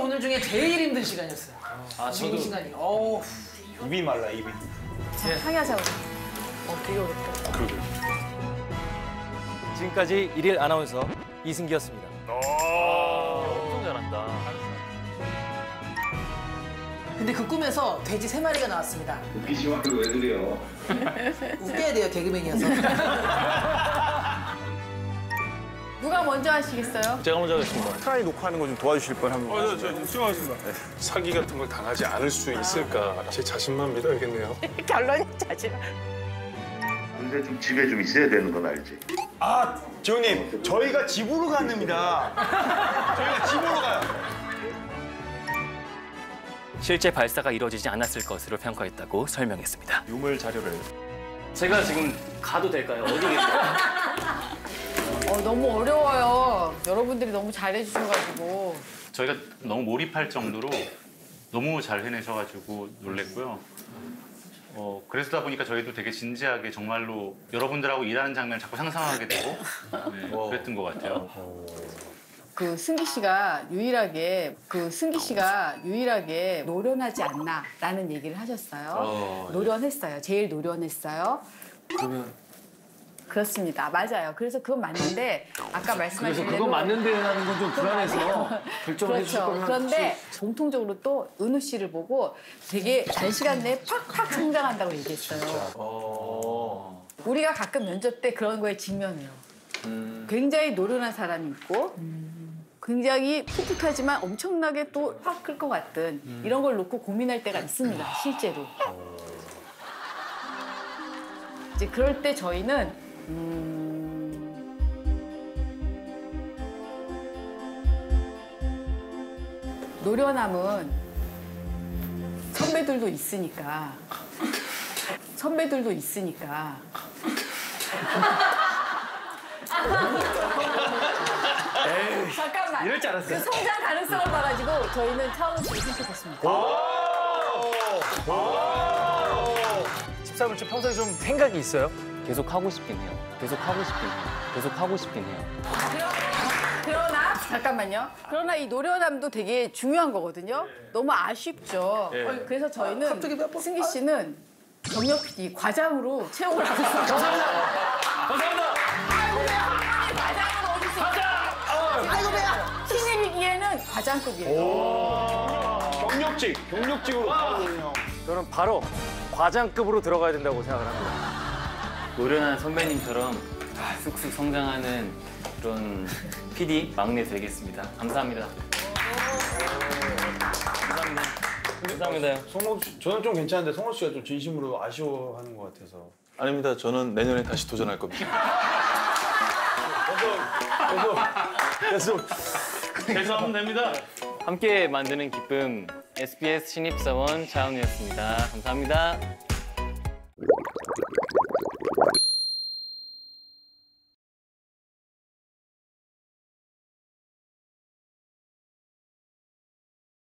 오늘 중에 제일 힘든 시간이었어요. 저도. 시간이. 입이 말라, 입이. 상의하자고. 되게 어렵다. 그러게. 지금까지 일일 아나운서 이승기였습니다. 엄청 잘한다. 근데 그 꿈에서 돼지 3마리가 나왔습니다. 웃기지 말고 왜 그래요? 웃겨야 돼요, 개그맨이어서. 누가 먼저 하시겠어요? 제가 먼저 하겠습니다. 트라이 녹화하는 거 좀 도와주실 분 한 분. 저 수고하셨습니다. 사기 같은 걸 당하지 않을 수 있을까? 제 자신만 믿어야겠네요. 결론이 자질. 근데 좀 집에 좀 있어야 되는 건 알지? 아, 지훈님, 저희가 집으로 갑니다. 저희가 집으로 가요. 실제 발사가 이루어지지 않았을 것으로 평가했다고 설명했습니다. 유물 자료를. 제가 지금 가도 될까요? 어디 계세요? 너무 어려워요. 여러분들이 너무 잘해주셔가지고. 저희가 너무 몰입할 정도로 너무 잘 해내셔가지고 놀랬고요. 그러다 보니까 저희도 되게 진지하게 정말로 여러분들하고 일하는 장면을 자꾸 상상하게 되고 그랬던 것 같아요. 승기 씨가 유일하게 노련하지 않나라는 얘기를 하셨어요. 노련했어요. 제일 노련했어요. 그러면 그렇습니다. 맞아요. 그래서 그건 맞는데 아까 말씀하신 대로 그건 맞는데라는 건 좀 불안해서 결정을 해주실 그렇죠. 거면 그런데 공통적으로 또 은우 씨를 보고 되게 단시간 내에 팍팍 성장한다고 얘기했어요. 진짜. 우리가 가끔 면접 때 그런 거에 직면해요. 굉장히 노련한 사람이 있고 굉장히 풋풋하지만 엄청나게 또 확 클 것 같은 이런 걸 놓고 고민할 때가 있습니다. 실제로. 이제 그럴 때 저희는 노련함은 선배들도 있으니까 잠깐만. 이럴 줄 알았어요. 그 성장 가능성을 봐가지고 저희는 차은우씨를 선택했습니다. 집사분 평소에 좀 생각이 있어요? 계속 하고 싶긴 해요. 그러나 잠깐만요. 그러나 이 노련함도 되게 중요한 거거든요. 너무 아쉽죠. 그래서 저희는 갑자기 몇 번? 승기 씨는 경력 PD 과장으로 채용을 하고 있습니다. 감사합니다. 아이고 배야. 과장은 어디 있어? 아이고 배야. 신입이기에는 과장급이에요. 경력직으로 가거든요. 저는 바로 과장급으로 들어가야 된다고 생각을 합니다. 노련한 선배님처럼 쑥쑥 성장하는 그런 PD 막내 되겠습니다. 감사합니다. 감사합니다. 성호 씨, 저는 좀 괜찮은데 성호 씨가 좀 진심으로 아쉬워하는 것 같아서. 아닙니다. 저는 내년에 다시 도전할 겁니다. 계속. 계속하면 됩니다. 함께 만드는 기쁨 SBS 신입사원 차은우였습니다. 감사합니다.